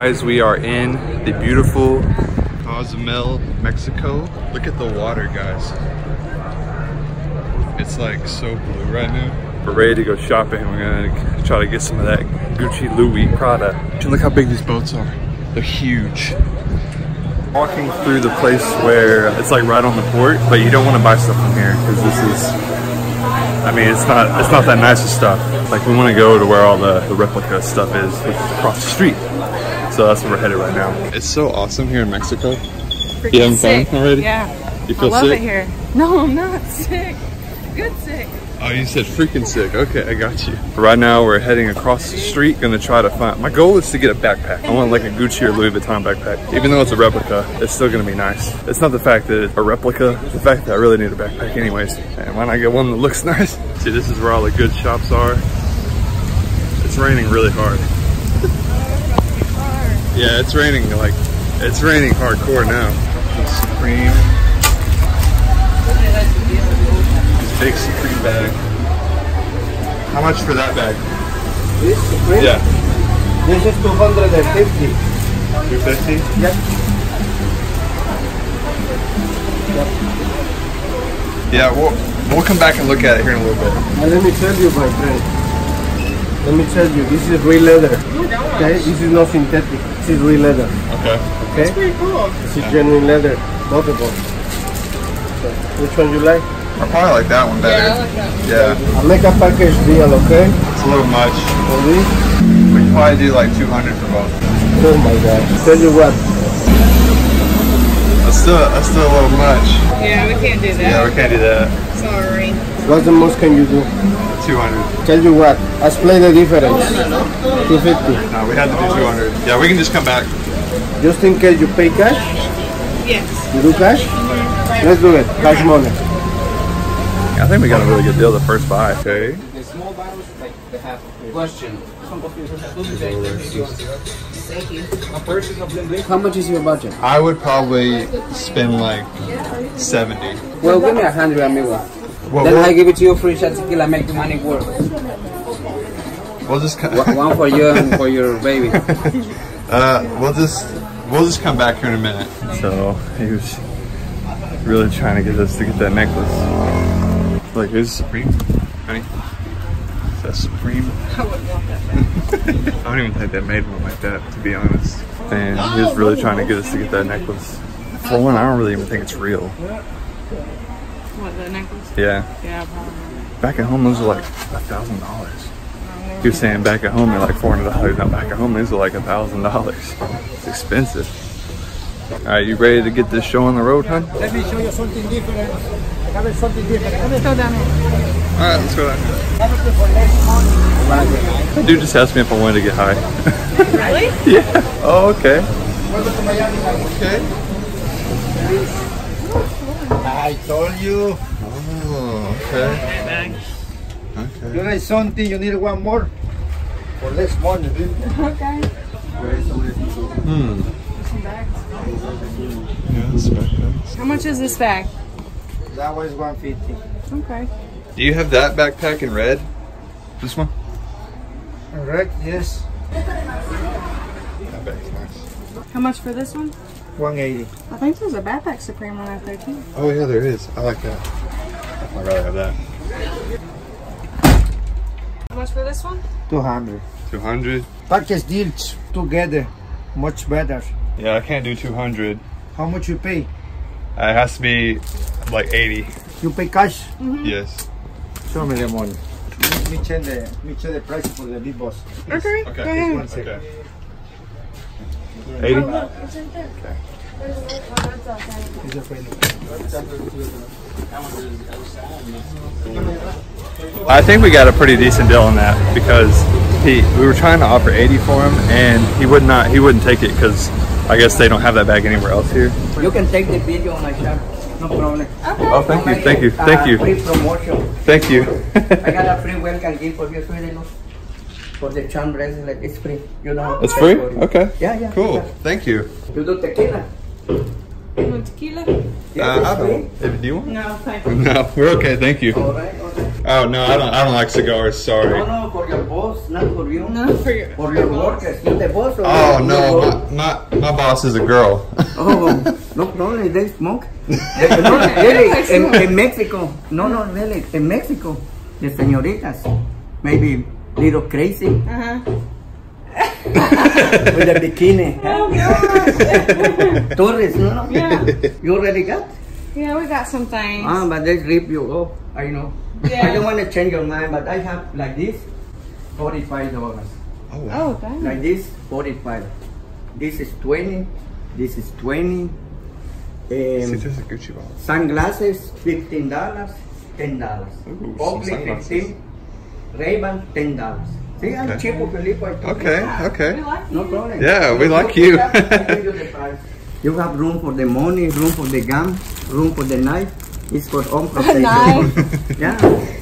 Guys, we are in the beautiful Cozumel, Mexico. Look at the water, guys. It's like so blue right now. We're ready to go shopping. We're gonna try to get some of that Gucci, Louis, Prada. And look how big these boats are. They're huge. Walking through the place where it's like right on the port, but you don't want to buy stuff from here because this is, I mean, it's not that nice of stuff. Like we want to go to where all the replica stuff is, which is across the street. So that's where we're headed right now. It's so awesome here in Mexico. Freaking you having sick. fun already? Yeah. You feel sick? I love it here. No, I'm not sick. Good sick. Oh, you said freaking sick. Okay, I got you. Right now we're heading across the street, gonna try to find, my goal is to get a backpack. I want like a Gucci or Louis Vuitton backpack. Even though it's a replica, it's still gonna be nice. It's not the fact that it's a replica, it's the fact that I really need a backpack anyways. And why not get one that looks nice? See, this is where all the good shops are. It's raining really hard. Yeah, it's raining hardcore now. The Supreme. This big Supreme bag. How much for that bag? This Supreme? Yeah. This is 250. 250? Yep. Yeah, we'll come back and look at it here in a little bit. Let me tell you, my friend. Let me tell you, this is real leather. Okay, this is not synthetic. This is real leather. Okay. Okay. That's pretty cool. This is genuine leather, notable. So, which one you like? I probably like that one better. Yeah, I like that one. Yeah. I'll make a package deal, okay? It's a little much. For this? We can probably do like 200 for both. Oh my God. Tell you what. That's still a little much. Yeah, we can't do that. Yeah, we can't do that. Sorry. What's the most can you do? 200. Tell you what. Let's play the difference. 250. No, we had to do 200. Yeah, we can just come back. Just in case you pay cash? Yes. You do cash? Let's do it. Cash money. I think we got a really good deal the first buy. Okay. The small bottles, like the half. Question. Thank you. How much is your budget? I would probably spend like 70. Well, give me 100, amigo. Well, Then I give it to you free shot tequila, make the money work. We'll just One for you and for your baby. we'll just come back here in a minute. So he was really trying to get us to get that necklace. Like, here's Supreme, honey. Is that Supreme? I wouldn't want that. I don't even think they made one like that, to be honest. And he was really trying to get us to get that necklace. For one, I don't really even think it's real. What, the necklace? Yeah. Yeah, probably. Back at home, those are like $1,000. He was saying back at home they're like $400. Now back at home, these are like $1,000. It's expensive. All right, you ready to get this show on the road, hon? Let me show you something different. I have something different. Let's go down here. All right, let's go down here. The dude just asked me if I wanted to get high. Really? Yeah. Oh, okay. Okay. I told you. Oh, okay. Okay. You need something, you need one more. For less money. Okay. Some bags. Yeah, that's backpacks. How much is this bag? That one is 150. Okay. Do you have that backpack in red? This one? Correct, yes. That bag's nice. How much for this one? 180. I think there's a backpack Supreme one out there too. Oh yeah, there is. I like that. I'd rather have that. How much for this one? 200. 200? Package deals together. Much better. Yeah, I can't do 200. How much you pay? It has to be like 80. You pay cash? Yes. Show me the money. Let me check the price for the big boss. Okay. Okay. Go ahead. One second. Okay. 80? Okay. I think we got a pretty decent deal on that because we were trying to offer 80 for him and he wouldn't take it because I guess they don't have that bag anywhere else here. You can take the video on my shop. No problem. Okay. Oh, thank you. Free promotion. Thank you. I got a free welcome gift for you, for the charm bracelet. It's free. You don't have to It's pay free? for it. Okay. Yeah. Cool. Yeah. Thank you. You do tequila? You want tequila? Yeah, I don't. Do you want? No, thank you. No, we're okay. Thank you. All right. Oh no, I don't like cigars. Sorry. No, for your boss. not for you. No, for your workers. You're the boss. Or Oh your no, boss? my boss is a girl. Oh, no problem. They smoke. No, really, in Mexico. No, really, in Mexico, the señoritas maybe little crazy with a bikini. Oh God. Tourists, no? Yeah. You already got? Yeah, we got some things. But they rip you off. I know. Yeah. I don't want to change your mind, but I have like this, $45. Oh, wow. Oh, dang. Like this, 45. This is 20. This is 20. See, there's a Gucci ball. Sunglasses, $15, $10. Ooh, Oakley, some sunglasses. 15. Ray-Ban, $10. See, I'm Okay. cheaper, Felipe. Okay, okay. We like No you. problem. Yeah, we like you. I give you the price. You have room for the money, room for the gum, room for the knife. It's for own protection. Knife. Yeah.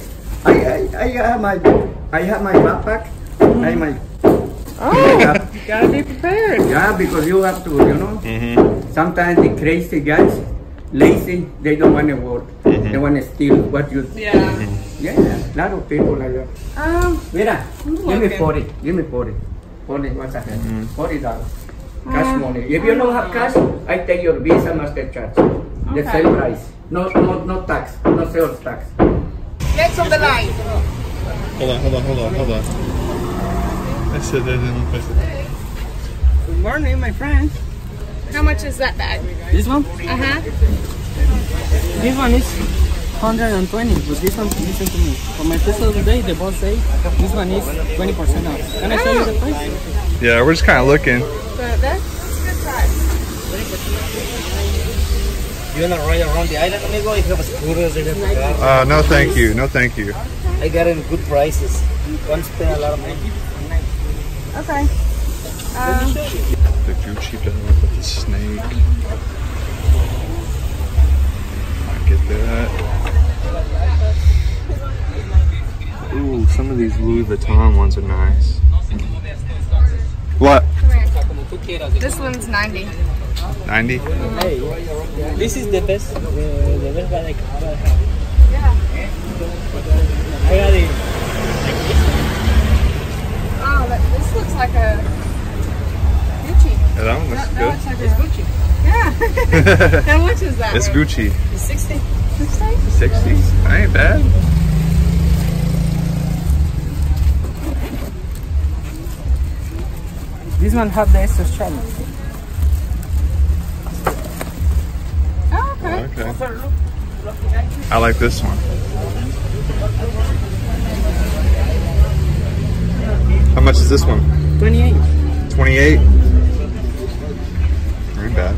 I have my backpack. I have my. Oh, you gotta be prepared. Yeah, because you have to, you know. Sometimes the crazy guys, lazy, they don't want to work. They want to steal what you. Yeah. Yeah, a lot of people like that. Mira, give me looking. 40. Give me 40. 40, what's that? $40. Cash money. If you don't have cash, I take your Visa, Mastercard. The Okay. same price. No tax. No sales tax. Next on the line. Hold on. I said that in the Good morning, my friend. How much is that bag? This one? This one is 120, but this one, listen to me. For my first of the day, the boss say this one is 20% off. Can I show you the price? Yeah, we're just kind of looking. But that's a good price. You wanna ride around the island, amigo? If you have scooters, if you have car. No, thank you. No, thank you. I got it in good prices. Don't spend a lot of money. Okay. The Gucci belt with the snake. I get that. Ooh, some of these Louis Vuitton ones are nice. What? This one's 90. 90? Hey, this is the best one I have. Yeah. I got it. Oh, this looks like a Gucci. Yeah, that one looks That good. looks like a Gucci. Yeah. How much is that? It's one? Gucci. 60. 60s? That ain't bad. This one have the extra strap. Oh, okay. Okay. I like this one. How much is this one? 28. 28? Ain't bad.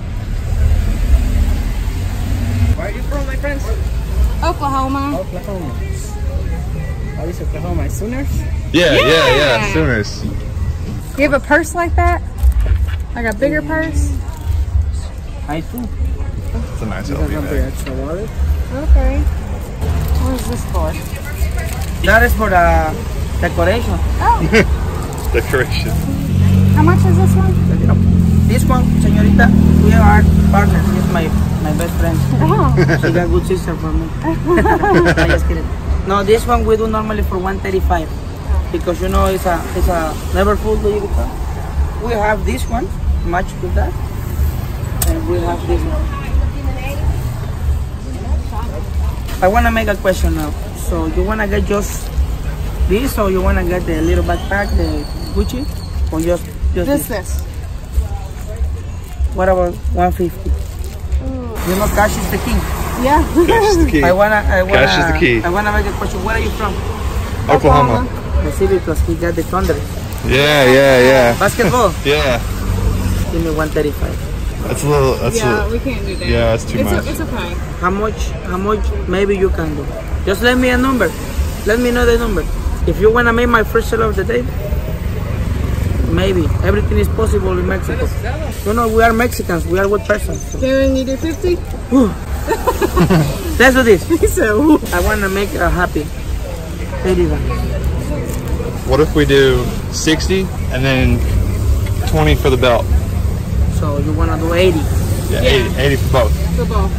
Where are you from, my friends? Oklahoma. Oklahoma. What is Oklahoma? Sooners? Yeah. Sooners. You have a purse like that? Like a bigger purse? I too. It's a nice This LV is the bag. extra wallet. Okay. What is this for? That is for the decoration. Oh, Decoration. how much is this one? This one, señorita, we are partners. She's my best friend. Oh, She got good sister for me. I just kidding. No, this one we do normally for 135 because you know it's a never full Louis Vuitton. We have this one matched with that, and we have this one. I wanna make a question now. So you wanna get just this, or you wanna get the little backpack, the Gucci, or just this. What about 150? You know, cash is the king. Yeah. Cash is the key. I wanna Cash is the key. I wanna make a question. Where are you from? Oklahoma. I see because he got the thunder. Yeah. Basketball. Yeah. Give me 135. That's a little. That's Yeah, we can't do that. Yeah, it's too much. It's okay. How much maybe you can do? Just let me a number. Let me know the number. If you wanna make my first sale of the day, maybe everything is possible in Mexico. You know, we are Mexicans. We are good persons. Can you do 50? Let's do this. He said, ooh. I wanna make her happy. $80. What if we do 60 and then 20 for the belt? So you wanna do 80? Yeah, 80 for both. Football.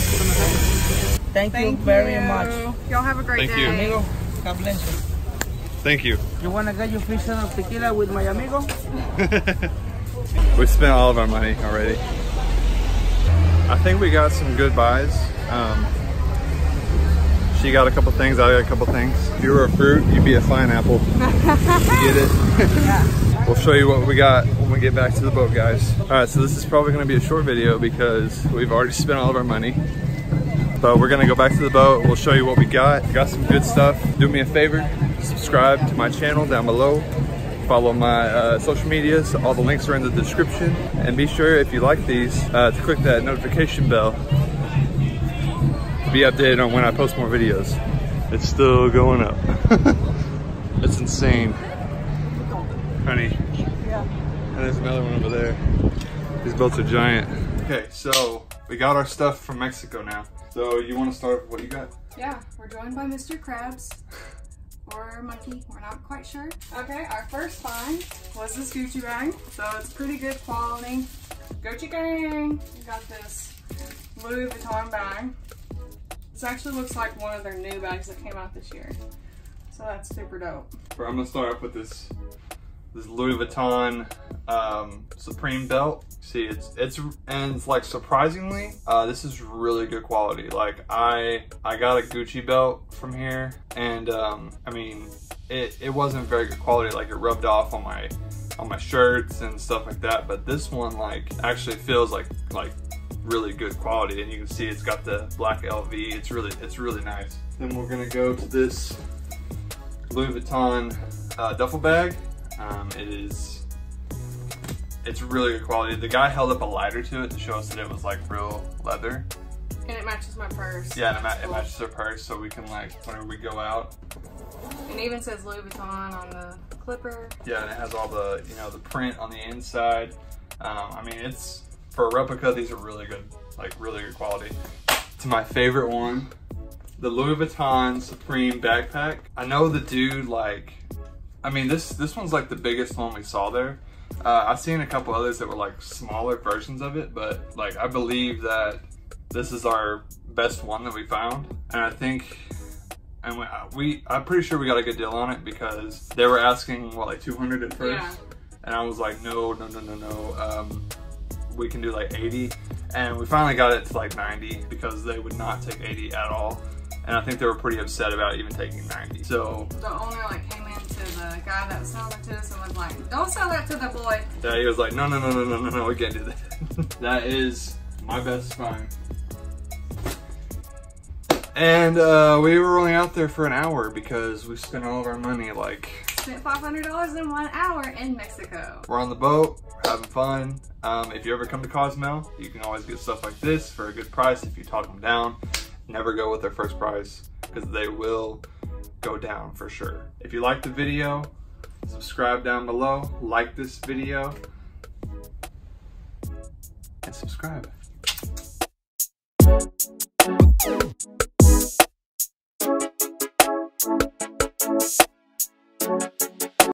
Thank you very much. Y'all have a great Thank day. you. Amigo, God bless you. Thank you. You wanna get your fish of tequila with my amigo? We spent all of our money already. I think we got some good buys. She got a couple things, I got a couple things. If you were a fruit, you'd be a fine apple. Get it? Yeah. We'll show you what we got when we get back to the boat, guys. All right, so this is probably gonna be a short video because we've already spent all of our money. But we're gonna go back to the boat. We'll show you what we got. Got some good stuff. Do me a favor, subscribe to my channel down below. Follow my social medias. All the links are in the description. And be sure, if you like these, to click that notification bell to be updated on when I post more videos. It's still going up. It's insane. Honey. Yeah. And there's another one over there. These boats are giant. Okay, so we got our stuff from Mexico now. So you want to start with what you got? Yeah, we're joined by Mr. Krabs. Or Monkey, we're not quite sure. Okay, our first find was this Gucci bag. So it's pretty good quality. Gucci gang! We got this Louis Vuitton bag. This actually looks like one of their new bags that came out this year. So that's super dope. I'm gonna start off with this Louis Vuitton Supreme belt. See, it's like surprisingly, this is really good quality. Like I got a Gucci belt from here, and I mean, it wasn't very good quality. Like it rubbed off on my shirts and stuff like that. But this one like actually feels like really good quality, and you can see it's got the black LV. It's really nice. Then we're gonna go to this Louis Vuitton duffel bag. It's really good quality. The guy held up a lighter to it to show us that it was like real leather. And it matches my purse. Yeah, and it matches our purse, so we can like, whenever we go out. And it even says Louis Vuitton on the clipper. Yeah, and it has all the, you know, the print on the inside. I mean, it's, for a replica, these are really good, like really good quality. To my favorite one, the Louis Vuitton Supreme backpack. I know the dude, like, I mean, this one's like the biggest one we saw there. I've seen a couple others that were like smaller versions of it, but like I believe that this is our best one that we found. And I think, and I'm pretty sure we got a good deal on it because they were asking what, like 200 at first? Yeah. And I was like, no. We can do like 80. And we finally got it to like 90 because they would not take 80 at all. And I think they were pretty upset about even taking 90. So the owner like came in to the guy that was selling it to us and was like, don't sell that to the boy. Yeah, he was like, no, we can't do that. That is my best find. And we were only out there for an hour because we spent all of our money. Like, spent $500 in 1 hour in Mexico. We're on the boat, we're having fun. If you ever come to Cozumel, you can always get stuff like this for a good price if you talk them down. Never go with their first price because they will go down for sure. If you like the video, subscribe down below, like this video, and subscribe.